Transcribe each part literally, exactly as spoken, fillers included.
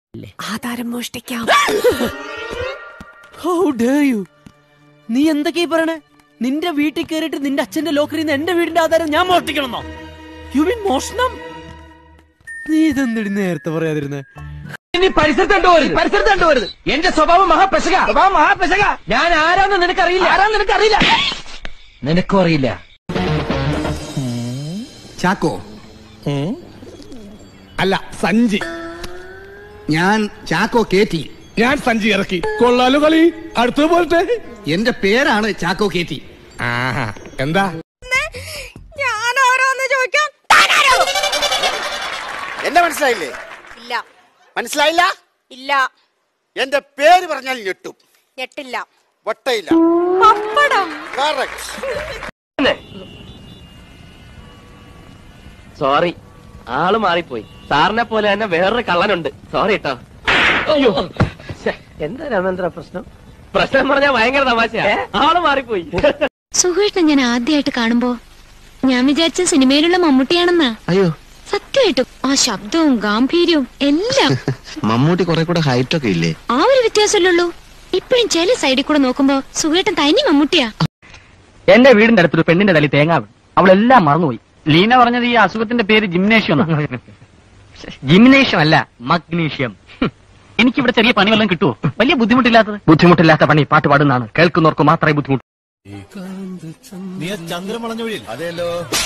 ആധാരം മോഷ്ടിക്കാം. How dare you? നീ എന്തൊക്കെയാ പറയണേ? നിന്റെ വീട്ടിൽ കയറിയിട്ട് നിന്റെ അച്ഛന്റെ ലോക്കറിൽ നിന്ന് എന്റെ വീടിന്റെ ആധാരം ഞാൻ മോഷ്ടിക്കണമെന്നോ? യു മീൻ മോഷണം? നീ ഇതെന്തിടി നേരത്തെ പറയാതിരുന്നേ? പരിസരത്ത് കണ്ടുപോരുത്, പരിസരത്ത് കണ്ടുപോരുത്. എന്റെ സ്വഭാവം മഹാപെശക, സ്വഭാവം മഹാപെശക. ഞാൻ ആരാന്ന് നിനക്കറിയില്ല, ആരാന്ന് നിനക്കറിയില്ല, നിനക്കും അറിയില്ല. ചാക്കോ അല്ല സഞ്ചി. ഞാൻ ചാക്കോ കേറ്റി. ഞാൻ സഞ്ചി ഇറക്കി. കൊള്ളാലോ കളി. അടുത്ത പോലത്തെ എന്റെ പേരാണ് ചാക്കോ കേറ്റി. എന്താ ഞാൻ ആരാന്ന് ചോദിക്കാൻ എന്നെ മനസ്സിലായില്ലേ? ഇല്ല. മനസ്സിലായില്ല? ഇല്ല. എന്റെ പേര് പറഞ്ഞാൽ ഞെട്ടും. ഞെട്ടില്ല. വട്ടയില്ല. പപ്പടം. സോറി, ആള് മാറിപ്പോയി. സാറിനെ പോലെ തന്നെ വേറൊരു കള്ളനുണ്ട്. സോറി കേട്ടോ. അയ്യോ, എന്താ രാമേന്ദ്ര പ്രശ്നം? പ്രശ്നം പറഞ്ഞാൽ ഭയങ്കര തമാശയാ. ആള് മാറിപ്പോയി. സുഖേട്ടൻ ഞാൻ ആദ്യമായിട്ട് കാണുമ്പോ ഞാൻ വിചാരിച്ച സിനിമയിലുള്ള മമ്മൂട്ടിയാണെന്നാ. അയ്യോ സത്യമായിട്ടും ആ ശബ്ദവും ഗാംഭീര്യവും എല്ലാം. മമ്മൂട്ടി കുറെ കൂടെ ഹൈറ്റ് ഒക്കെ ഇല്ലേ? ആ ഒരു വ്യത്യാസമല്ലുള്ളൂ. ഇപ്പഴും ചില സൈഡിൽ കൂടെ നോക്കുമ്പോ സുഖേട്ടൻ തനി മമ്മൂട്ടിയാ. എന്റെ വീടിന്റെ അടുത്തൊരു പെണ്ണിന്റെ തലി തേങ്ങാവ്. അവളെല്ലാം മറന്നുപോയി. ലീന പറഞ്ഞത് ഈ അസുഖത്തിന്റെ പേര് ജിംനേഷ്യം. ജിംനേഷ്യം അല്ല, മഗ്നീഷ്യം. എനിക്കിവിടെ ചെറിയ പണി വല്ലതും കിട്ടുമോ? വലിയ ബുദ്ധിമുട്ടില്ലാത്തത്. ബുദ്ധിമുട്ടില്ലാത്ത പണി പാട്ട് പാടുന്നതാണ്. കേൾക്കുന്നവർക്ക് മാത്രമേ ബുദ്ധിമുട്ട്. ചന്ദ്രൻ വളഞ്ഞ വഴിയിൽ അതെല്ലോ.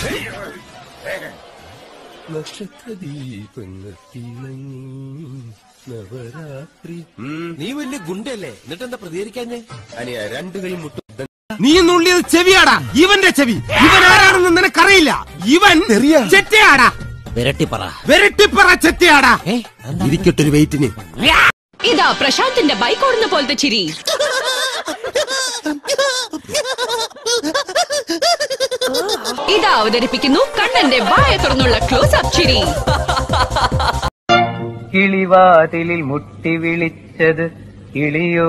നീ വലിയ ഗുണ്ടല്ലേ, എന്നിട്ട് എന്താ പ്രതികരിക്കാഞ്ഞേ? അനിയ രണ്ടു കൈ മുട്ടു. നീ നുള്ളിയത് ചെവിയാടാ, ഇവന്റെ ചെവി. ഇവൻ ആരാണെന്ന് നിനക്കറിയില്ല. ഇവൻ ചെറ്റയാടാ. വിരട്ടിപ്പറ വിരട്ടിപ്പറ ചെറ്റയാടാ. ഇരിക്കട്ടൊരു വെയിറ്റിന്. ഇതാ പ്രശാന്തിന്റെ ബൈക്ക് ഓടുന്ന പോലത്തെ ചിരി. ഇതാ അവതരിപ്പിക്കുന്നു കണ്ണന്റെ വായ തുറന്നുള്ള ക്ലോസ് അപ്പ് ചിരി. കിളിവാതിലിൽ മുട്ടി വിളിച്ചത് കിളിയോ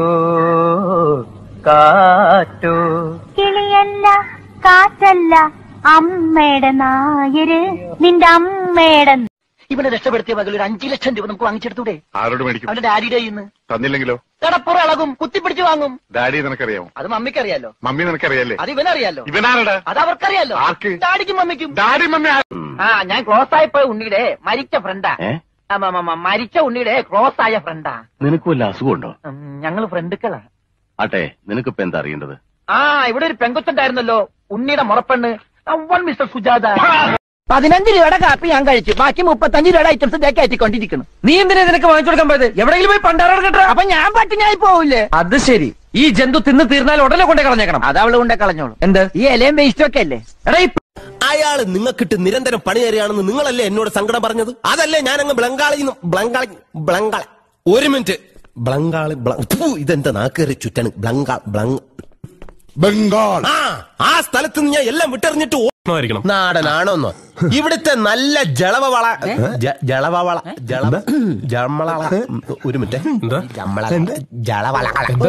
കാറ്റോ? കിളിയല്ല, കാറ്റല്ല, അമ്മയുടെ നായര്, നിന്റെ അമ്മയുടെ. ഇവനെ രക്ഷപ്പെടുത്തിയ മകൾ ഒരു അഞ്ചു ലക്ഷം രൂപ നമുക്ക് വാങ്ങിച്ചെടുത്തൂടെ? ആരോട് മേടിക്കും? അവന്റെ ഡാഡിയുടെ ഇന്ന് തന്നില്ലെങ്കിലോ? കടപ്പുറ ഇളകും, കുത്തിപ്പിടിച്ച് വാങ്ങും. ഡാഡി നിനക്കറിയാമോ? അത് മമ്മിക്കറിയാലോ. മമ്മി നിനക്കറിയാലേ? അത് ഇവനറിയാലോ. ഇവനാരടാ? അത് അവർക്കറിയാലോ. ആർക്ക്? ഡാഡിക്കും മമ്മിക്കും. Daddy mummy. ആ, ഞാൻ ക്ലോസ് ആയപ്പോ ഉണ്ണിയുടെ മരിച്ച ഫ്രണ്ടാ. മരിച്ച ഉണ്ണിയുടെ ക്ലോസ് ആയ ഫ്രണ്ടാ. നിനക്ക് വല്ല അസുഖമുണ്ടോ? ഞങ്ങള് ഫ്രണ്ടുക്കളാ. ആട്ടെ, നിനക്കിപ്പോ എന്താ അറിയേണ്ടത്? ആ, ഇവിടെ ഒരു പെങ്കൊച്ചുണ്ടായിരുന്നല്ലോ, ഉണ്ണിയുടെ മുറപ്പെണ്ണ്, അവൻ മിസ്റ്റർ സുജാത. പതിനഞ്ച് രൂപയുടെ കാപ്പി ഞാൻ കഴിച്ചു, ബാക്കി മുപ്പത്തഞ്ച് രൂപയുടെ ഐറ്റംസ് കയറ്റിക്കൊണ്ടിരിക്കുന്നു. നീ എന്തിനാ നിനക്ക് വാങ്ങിച്ചു കൊടുക്കാൻ പോയത്? എവിടെയെങ്കിലും പോയി പണ്ടാറ കേട്ടോ. അപ്പൊ ഞാൻ പട്ടിണിയായി പോവില്ലേ? അത് ശരി. ഈ ജന്തു തിന്ന് തീർന്നാൽ ഉടനെ കൊണ്ടേ കളഞ്ഞേക്കണം. അത് അവള് കൊണ്ടേ കളഞ്ഞോളൂ. എന്ത് ഈ ഇലയും വേസ്റ്റും ഒക്കെ അല്ലേ? എടാ, അയാള് നിങ്ങൾക്കിട്ട് നിരന്തരം പണി തരികയാണെന്ന് നിങ്ങളല്ലേ എന്നോട് സങ്കടം പറഞ്ഞത്? അതല്ലേ ഞാനങ്ങ് ബ്ലങ്കാളി ബ്ലങ്കാളി ബ്ലങ്കാളി ഒരു മിനിറ്റ് ബ്ലങ്കാളി ഇതെന്താ നാക്കേറി ചുറ്റാണ് ബ്ലങ്കാൾ ബ്ലങ് ബംഗാൾ. ആ സ്ഥലത്ത് നിന്ന് ഞാൻ എല്ലാം വിട്ടെറിഞ്ഞിട്ട് നാടനാണോന്നോ? ഇവിടുത്തെ നല്ല ജളവള ജളവള ജളവ ജമള ഒരു മിനിറ്റ് ജളവള.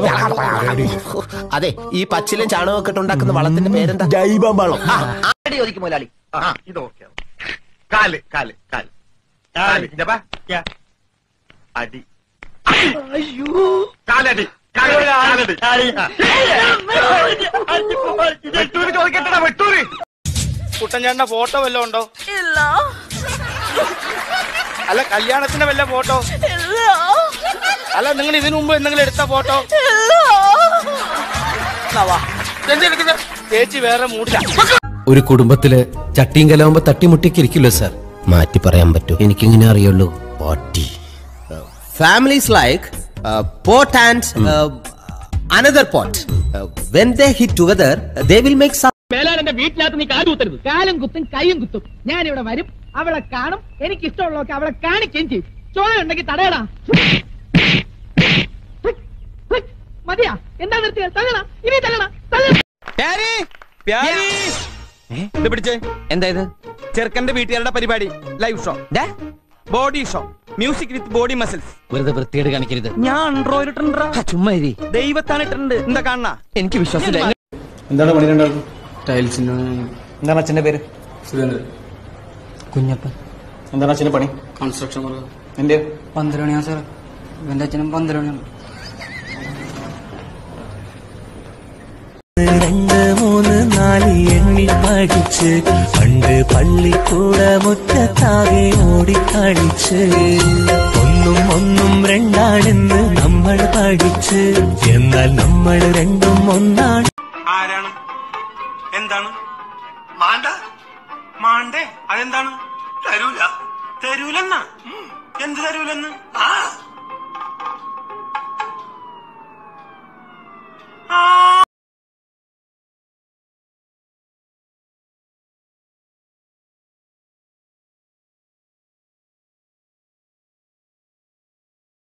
അതെ, ഈ പച്ചിലും ചാണകമൊക്കെ ഇട്ട് ഉണ്ടാക്കുന്ന വളത്തിന്റെ പേരെന്താ? ജൈവവളം. ചോദിക്കും മുതലാളി. കാല് കാല് കാല് അടി. അയ്യോ, കാലടി. കുട്ടൻചേട്ടന്റെ ഫോട്ടോ വല്ലതും ഉണ്ടോ? ഇല്ല. അല്ല, കല്യാണത്തിന്റെ വല്ല ഫോട്ടോ? അല്ല, നിങ്ങൾ ഇതിനു മുമ്പ് എന്തെങ്കിലും എടുത്ത ഫോട്ടോ? ചേച്ചി വേറെ മൂടില്ല. ഒരു കുടുംബത്തില് ചട്ടിയും കലാവുമ്പോ തട്ടിമുട്ടിക്ക് ഇരിക്കില്ലോ സാർ. മാറ്റി പറയാൻ പറ്റൂ? എനിക്കിങ്ങനെ അറിയുള്ളൂ. പോട്ടി families like pot and uh, another pot. Uh, when they hit together, they will make some. മേലാൻ എന്റെ വീട്ടിനകത്ത് നീ കാല് കുത്തരുത്. കാലും കുത്തും കൈയും കുത്തും. ഞാൻ ഇവിടെ വരും, അവളെ കാണും, എനിക്ക് ഇഷ്ടമുള്ളതൊക്കെ അവളെ കാണിക്കുകയും ചെയ്യും. ചോദ്യം ഉണ്ടെങ്കിൽ തടയടാ. മതിയാ? എന്താ നിർത്തിയ? തള്ളണ, ഇനി തള്ളണ. പിടിച്ചേ. എന്താ ഇത്? ചെറുക്കന്റെ വീട്ടുകാരുടെ പരിപാടി, live show, body show, music with body muscles. വെറുതെ വൃത്തിയോട് കാണിക്കരുത്. ഞാൻ ആൻഡ്രോയിഡ് ചുമ്മാ ദൈവത്താണ് ഇട്ടുണ്ട്. എന്താ കാണണ? എനിക്ക് വിശ്വാസമില്ല. എന്താണ് പണിയുണ്ടാകും? ടൈൽസിന്. എന്താണ് അച്ഛന്റെ പേര്? സുരേന്ദ്രൻ. കുഞ്ഞപ്പൻ. എന്താണ് അച്ഛന്റെ പണി? കൺസ്ട്രക്ഷൻ. എന്റെ പന്ത്രണ്ട് സാർ. ഇവന്റെ അച്ഛനും പന്തലാണ്. രണ്ട് മൂന്ന് നാല് എണ്ണി പഠിച്ച് പണ്ട് പള്ളിക്കൂട മുറ്റത്താകെ ഓടിക്കളിച്ച് ഒന്നും ഒന്നും രണ്ടാണെന്ന് നമ്മൾ പഠിച്ച് എന്നാൽ നമ്മൾ രണ്ടും ഒന്നാണ്. ആരാണ് എന്താണ്